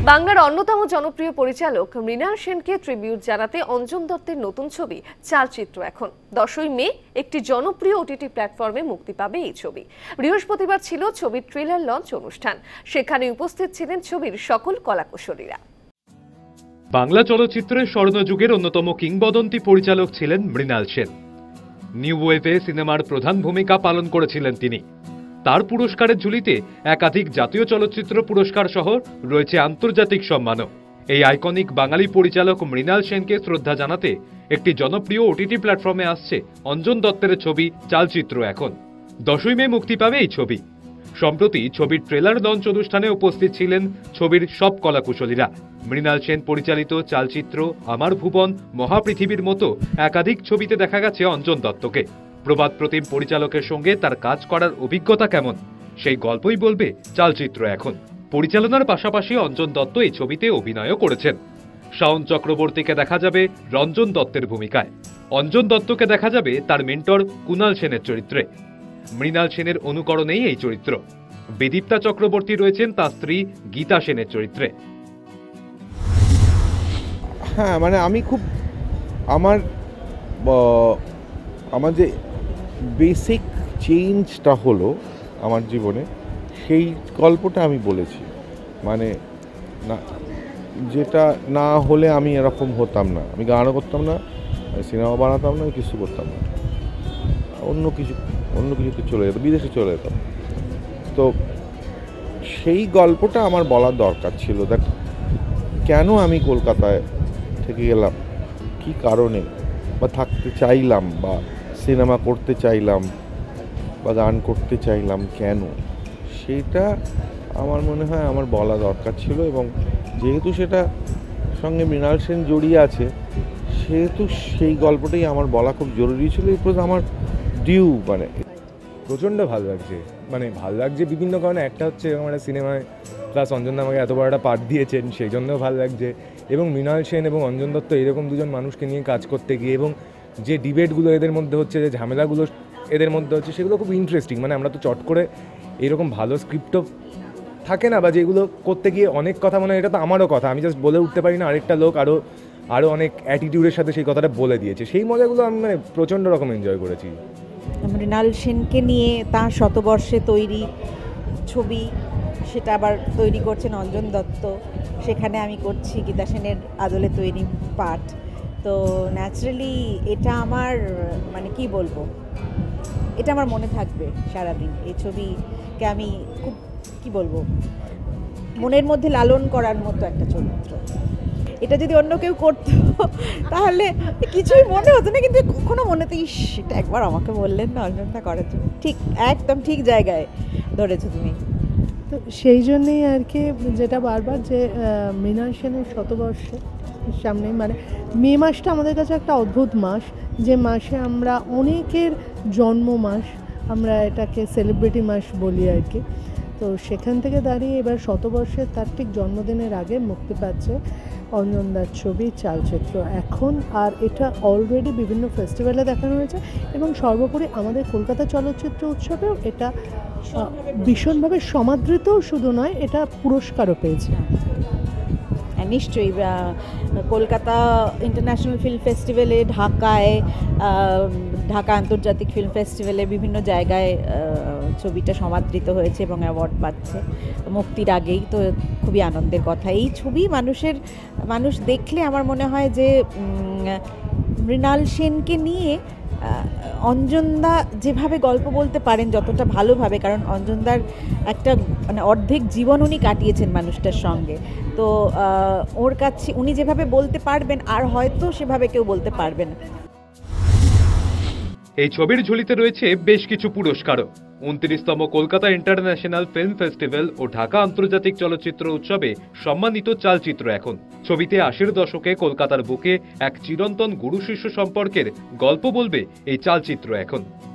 বাংলার অন্যতম জনপ্রিয় পরিচালক মৃণাল সেনকে ট্রিবিউট জানাতে অঞ্জন দত্তের নতুন ছবি চালচিত্র এখন 10ই মে একটি জনপ্রিয় ওটিটি প্ল্যাটফর্মে মুক্তি পাবে এই ছবি। বৃহস্পতিবার ছিল ছবির ট্রেলার লঞ্চ অনুষ্ঠান। সেখানে উপস্থিত ছিলেন ছবির সকল কলাকুশলীরা। বাংলা চলচ্চিত্রের স্বর্ণযুগের অন্যতম কিংবদন্তি পরিচালক ছিলেন মৃণাল সেন। নিউ ওয়েভে সিনেমার প্রধান ভূমিকা পালন করেছিলেন তিনি। তার পুরস্কারের ঝুলিতে একাধিক জাতীয় চলচ্চিত্র পুরস্কার সহ রয়েছে আন্তর্জাতিক সম্মানও। এই আইকনিক বাঙালি পরিচালক মৃণাল সেনকে শ্রদ্ধা জানাতে একটি জনপ্রিয় ওটিটি প্ল্যাটফর্মে আসছে অঞ্জন দত্তের ছবি চালচিত্র এখন। 10ই মে মুক্তি পাবে এই ছবি। সম্প্রতি ছবির ট্রেলার লঞ্চ অনুষ্ঠানে উপস্থিত ছিলেন ছবির সব কলাকুশলীরা। মৃণাল সেন পরিচালিত চালচিত্র আমার ভুবন, মহাপৃথিবীর মতো একাধিক ছবিতে দেখা গেছে অঞ্জন দত্তকে। প্রবাদ প্রতিম পরিচালকের সঙ্গে তার কাজ করার অভিজ্ঞতা কেমন, সেই গল্পই বলবে চালচিত্র এখন। পরিচালনার পাশাপাশি অঞ্জন দত্ত এই ছবিতে অভিনয়ও করেছেন। শাওন চক্রবর্তীকে দেখা যাবে রঞ্জন দত্তের ভূমিকায়। অঞ্জন দত্তকে দেখা যাবে তার মেন্টর কুণাল সেনের চরিত্রে। মৃণাল সেনের অনুকরণেই এই চরিত্র। বিদীপ্তা চক্রবর্তী রয়েছেন তার স্ত্রী গীতা সেনের চরিত্রে। হ্যাঁ, মানে আমি খুব আমার যে বেসিক চেঞ্জটা হলো আমার জীবনে, সেই গল্পটা আমি বলেছি। মানে না, যেটা না হলে আমি এরকম হতাম না, আমি গানও করতাম না, সিনেমা বানাতাম না, কিছু করতাম না, অন্য কিছুতে চলে যেতাম, বিদেশে চলে যেতাম। তো সেই গল্পটা আমার বলার দরকার ছিল। দেখ, কেন আমি কলকাতায় থেকে গেলাম, কি কারণে, বা থাকতে চাইলাম, বা সিনেমা করতে চাইলাম, বা গান করতে চাইলাম, কেন, সেটা আমার মনে হয় আমার বলা দরকার ছিল। এবং যেহেতু সেটা সঙ্গে মৃণাল সেন জড়িয়ে আছে, সেহেতু সেই গল্পটাই আমার বলা খুব জরুরি ছিল। এরপর আমার ডিউ, মানে প্রচণ্ড ভালো লাগছে। মানে ভালো লাগছে বিভিন্ন কারণে। একটা হচ্ছে আমার সিনেমায় প্লাস অঞ্জন দা আমাকে এত বড় একটা পার্ট দিয়েছেন, সেই জন্যও ভালো লাগছে। এবং মৃণাল সেন এবং অঞ্জন দত্ত এরকম দুজন মানুষকে নিয়ে কাজ করতে গিয়ে, এবং যে ডিবেটগুলো এদের মধ্যে হচ্ছে, যে ঝামেলাগুলো এদের মধ্যে হচ্ছে, সেগুলো খুব ইন্টারেস্টিং। মানে আমরা তো চট করে এরকম ভালো স্ক্রিপ্টও থাকে না, বা যেগুলো করতে গিয়ে অনেক কথা, মানে এটা তো আমারও কথা, আমি জাস্ট বলে উঠতে পারি না, আরেকটা লোক আরও অনেক অ্যাটিটিউডের সাথে সেই কথাটা বলে দিয়েছে। সেই মজাগুলো আমি মানে প্রচণ্ড রকম এনজয় করেছি। মৃণাল সেনকে নিয়ে তার শতবর্ষে তৈরি ছবি, সেটা আবার তৈরি করছেন অঞ্জন দত্ত। সেখানে আমি করছি গীতা সেনের আদলে তৈরি পাঠ। তো ন্যাচারালি এটা আমার, মানে কি বলবো, এটা আমার মনে থাকবে সারাদিন। এই ছবিকে আমি খুব, কি বলবো, মনের মধ্যে লালন করার মতো একটা চরিত্র। এটা যদি অন্য কেউ করতো তাহলে কিছুই মনে হতো না, কিন্তু কখনো মনেতে সেটা একবার আমাকে বললেন না অঞ্জনটা করার জন্য। ঠিক, একদম ঠিক জায়গায় ধরেছো তুমি। তো সেই জন্যেই আর কি, যেটা বারবার, যে মৃণাল সেনের শতবর্ষে সামনে, মানে মে মাসটা আমাদের কাছে একটা অদ্ভুত মাস, যে মাসে আমরা অনেকের জন্ম মাস, আমরা এটাকে সেলিব্রিটি মাস বলি আর কি। তো সেখান থেকে দাঁড়িয়ে এবার শতবর্ষে তার ঠিক জন্মদিনের আগে মুক্তি পাচ্ছে অঞ্জনদার ছবি চালচিত্র এখন। আর এটা অলরেডি বিভিন্ন ফেস্টিভ্যালে দেখানো হয়েছে, এবং সর্বোপরি আমাদের কলকাতা চলচ্চিত্র উৎসবেও এটা ভীষণভাবে সমাদৃতও শুধু নয়, এটা পুরস্কারও পেয়েছে। নিশ্চয়ই কলকাতা ইন্টারন্যাশনাল ফিল্ম ফেস্টিভ্যালে, ঢাকা আন্তর্জাতিক ফিল্ম ফেস্টিভ্যালে বিভিন্ন জায়গায় ছবিটা সমাদৃত হয়েছে এবং অ্যাওয়ার্ড পাচ্ছে মুক্তির আগেই। তো খুবই আনন্দের কথা। এই ছবি মানুষ দেখলে আমার মনে হয় যে মৃণাল সেনকে নিয়ে অঞ্জনদা যেভাবে গল্প বলতে পারেন, যতটা ভালোভাবে, কারণ অঞ্জনদার একটা মানে অর্ধেক জীবন উনি কাটিয়েছেন মানুষটার সঙ্গে। তো ওর কাছে উনি যেভাবে বলতে পারবেন, আর হয়তো সেভাবে কেউ বলতে পারবে না। এই ছবির ঝুলিতে রয়েছে বেশ কিছু পুরস্কারও। 29তম কলকাতা ইন্টারন্যাশনাল ফিল্ম ফেস্টিভ্যাল ও ঢাকা আন্তর্জাতিক চলচ্চিত্র উৎসবে সম্মানিত চালচিত্র এখন। ছবিতে 80-র দশকে কলকাতার বুকে এক চিরন্তন গুরু শিষ্য সম্পর্কের গল্প বলবে এই চালচিত্র এখন।